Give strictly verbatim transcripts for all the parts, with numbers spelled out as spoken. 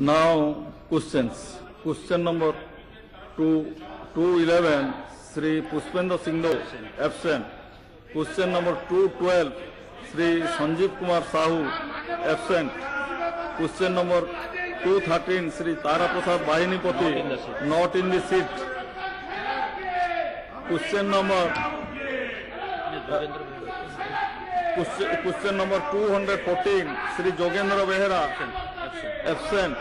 Now questions. Question number two, two eleven, Sri Pushpendra Singh absent. Question number two twelve, Sri Sanjeev Kumar Sahu absent. Question number two thirteen, Sri Tara Prasad Bahinipati not in the seat. Question number uh, question, question number two fourteen, Sri Jogendra Behera absent.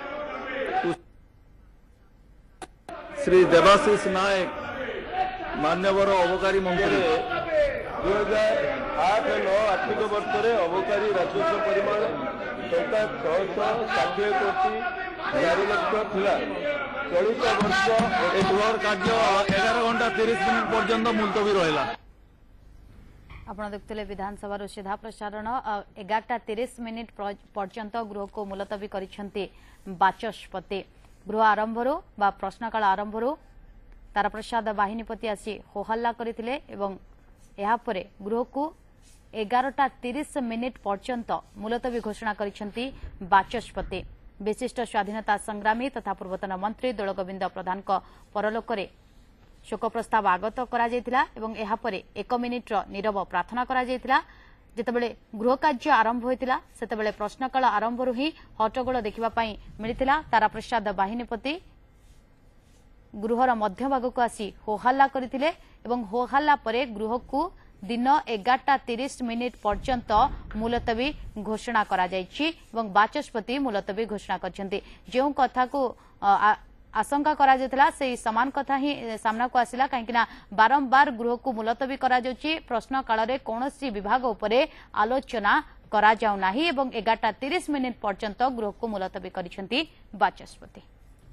Shri Debashish नायक मान्यवर अबकारी मंत्री दुई हजार आठ नौ आर्थिक वर्ष में अबकारी राजस्व परिमाण टंका छह षाठी कोटी चार लक्ष था। चलित वर्ष गृह कार्य एगार घंटा तीस मिनिट पर्यंत मुलतवी रहा। आपण देखते विधानसभा सीधा प्रसारण एगारटा तीस मिनिट पर्यंत गृह को मुलतवी करिसेंती बाचस्पति। गृह आरंभ प्रश्नकाल आरंभ तारा प्रसाद बाहिनीपति आसी होहल्ला करथिले एवं एहा परे गृह को एगारटा तीस मिनिट पर्यंत मुलतवी घोषणा करिसेंती बाचस्पति। विशिष्ट स्वाधीनता संग्रामी तथा पूर्वतन मंत्री दलगोविंद प्रधान परलोकरे शोक प्रस्ताव आगत करा जायतिला एवं एहा परे एक मिनिट नीरव प्रार्थना करा जायतिला। जेतेबेले गृह कार्य आरंभ होइतिला सेतेबेले प्रश्नकाल आरंभ रु ही हट्टगोल देखिबा पई मिलितिला। तारा प्रसाद बाहिनीपति गृहर मध्य भाग को आसी होहल्ला करथिले एवं होहल्ला परे गृह को दिन एगारटा तीस मिनिट पर्यंत मुलतवी घोषणा करा जायछि एवं बाचस्पति मुलतवी घोषणा करछन्ती। जेउ कथा को आ, आशंका करा जेतला से समान कथा ही सामना को आसिला काहेकि ना बारंबार गृह को मुलतवी करा जाउछि। प्रश्न काल रे कोनोसी विभाग उपरे आलोचना करा जाउ नाही एवं एगारटा तीस मिनिट पर्यंत गृह को मुलतवी करिसेंती बाचस्पति।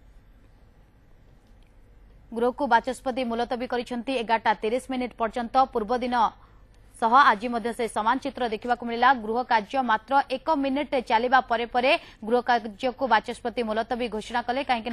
गृह को बाचस्पति मुलतवी करिसेंती एगारटा तीस मिनिट पर्यंत। पूर्व दिन सह आज मध्य से समान चित्र देखा मिला। गृह कार्य मात्र एक मिनिट चलिबा परे परे गृह कार्य को बाचस्पति मुलतवी घोषणा कले कहीं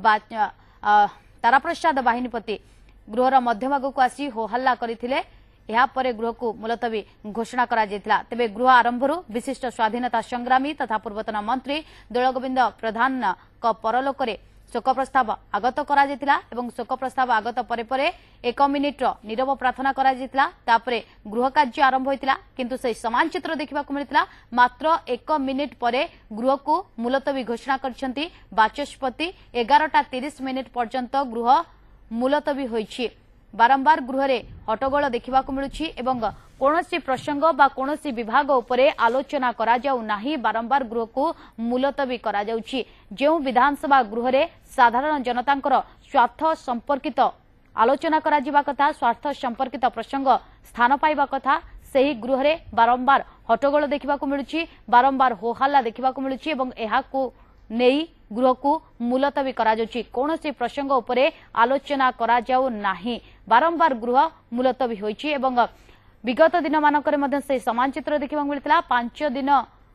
तारा प्रसाद बाहिनीपति गृहर मध्यभाग को आसी होहल्ला करथिले। एहा परे गृह को मुलतवी घोषणा करा जायतिला। तेबे गृह आरंभ विशिष्ट स्वाधीनता संग्रामी तथा पूर्वतन मंत्री दलगोविंद प्रधान का परलोकरे शोक प्रस्ताव आगत करा जायतिला एवं शोक प्रस्ताव आगत परे परे एक मिनिट नीरव प्रार्थना करा जायतिला। तापरे गृह कार्य आरंभ होइतिला किंतु से समान चित्र देखा मिलता। मात्र एक मिनिट परे गृह को मुलतवी घोषणा करछंती बाचस्पति। एगारटा तीस मिनिट पर्यंत गृह मुलतवी होइछि। बारंबार गृह रे हट्टगोल देखा मिलुछि एवं कोनोसी प्रसंग बा कोनोसी विभाग उपरे आलोचना करा जाउ नाही। बारंबार गृह को मुलतवी करा जाउछि। जेउ विधानसभा गृह रे साधारण जनतांकर स्वार्थ संपर्कित आलोचना करा जिबा कथा स्वार्थ संपर्कित प्रसंग स्थान पाइबा कथा सेही गृह रे बारंबार हट्टगोल देखा मिलुछि। बारंबार होहल्ला देखा मिलुछि एवं एहा को नेई गृह को मुलतवी करा जाउछि। कोनोसी प्रसंग उपरे आलोचना करा जाउ नाही। बारंबार गृह मुलतवी होइछि एवं विगत दिन मानक से समान चित्र देखा मिलता। पांच दिन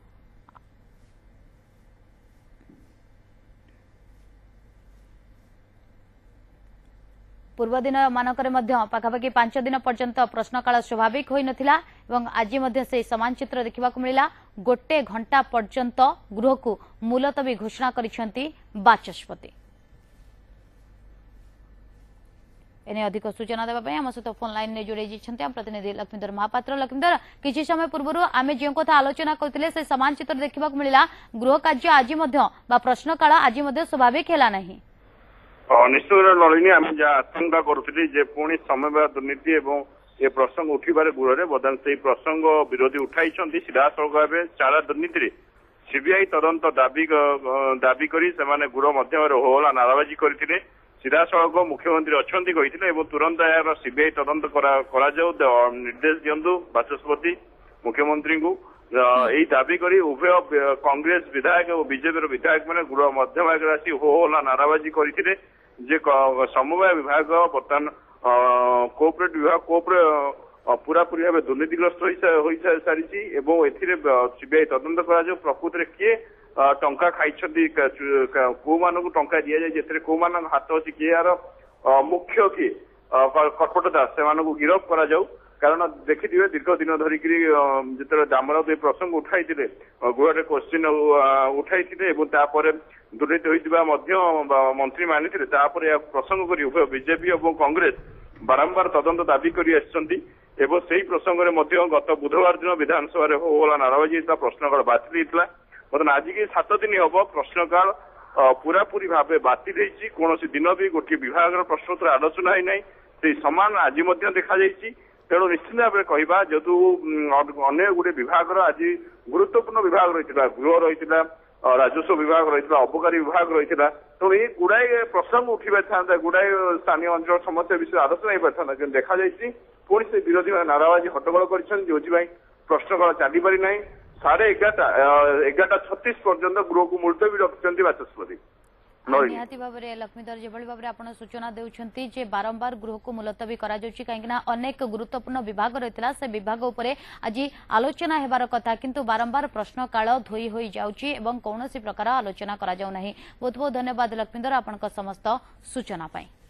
पूर्व दिन मानक पाखापाखि पांच दिन पर्यंत प्रश्नकाल स्वाभाविक होई नथिला एवं आज मध्य से समान चित्र देखा मिला। गोटे घंटा पर्यंत गृह को मुलतवी घोषणा करिसेंती बाचस्पति। एने अधिक सूचना देवाई आम सहित फोन लाइन में जोड़े आम प्रतिनिधि लक्ष्मीधर महापात्र। लक्ष्मीधर किसी समय पूर्व आम जो कथा आलोचना करते से समान चित्र देखा मिला। गृह कार्य आज प्रश्नकाल आज स्वाभाविक है ना निश्चय लड़िनी आम जहाँ आशंका करुली पुणी समय दुर्नीति एवं ये प्रसंग उठिबार गृह में बर्तमान से प्रसंग विरोधी उठाई सीधा सड़क भाव चारा दुर्नीति सीबीआई तदंत दाबी दाबी कर गृह मध्यम होहल्ला नाराबाजी करते सीधा सड़क मुख्यमंत्री अच्छा कहते तुरंत यार सीबीआई तदंत निर्देश दिंतु बाचस्पति मुख्यमंत्री को यही दाबी कर उभय कांग्रेस विधायक और बीजेपी विधायक मैंने गृह मध्यम भाग आसी होहल्ला नाराबाजी करते समवाय विभाग बर्तमान कोऑपरेट विभाग कोऑपरेट पूरा पूरी भाव दुर्नीतिग्रस्त हो सारी सीबीआई तदंत कर प्रकृत में किए टंका खाई कौ मान टंका दि जाए कौ मान हाथ अच्छी किए यार मुख्य किए कटपट दास से गिरफ करा कारण देखिए दीर्घ दिन धरिक जो दामराउत ये प्रसंग उठाई गृह क्वेश्चन उठाई दुर्नीति होता मंत्री मानी प्रसंग कर उभय बीजेपी और कांग्रेस बारंबार तदंत दाबी कर प्रसंग में गत बुधवार दिन विधानसभा होगा नाराबाजी प्रश्नकाल बातिल होता बर्तमान आज की सात दिन हम प्रश्नकाल पूरा पूरी भाव बातिल होती कौन दिन भी गोटे विभाग प्रश्नोत्तर आलोचना ही से समान आज देखा तेणु निश्चित भाव में कहवा जदू अनेक गुटे विभाग आज गुरुत्वपूर्ण विभाग रही गृह रही राजस्व विभाग रही अबकारी विभाग रही तो ये गुड़ाए प्रसंग उठी पारि गुड़ाए स्थानीय अंचल समस्या विषय आलोचना हो पारि कि देखा पुणी से विरोधी नाराबाजी हट्टगोल कर प्रश्नकाल चली पारि ना साढ़े एगारटा एगारटा छत्तीस पर्यंत गृह को मुलतवी रखिंट बाचस्पति निहाती भाव में लक्ष्मीधर जो भाव में आपड़ सूचना देउछंती जे बारंबार गृह को मुलतवी करा जाउछि काहेकि ना अनेक गुरुत्वपूर्ण विभाग रहितला से विभाग उपरे आज आलोचना हेबार कथा किंतु बारंबार प्रश्न काल धोई होई जाउछि एवं कौनसी प्रकार आलोचना करा जाउ नाही। बहुत बहुत धन्यवाद लक्ष्मीधर आपनका समस्त सूचना पाई।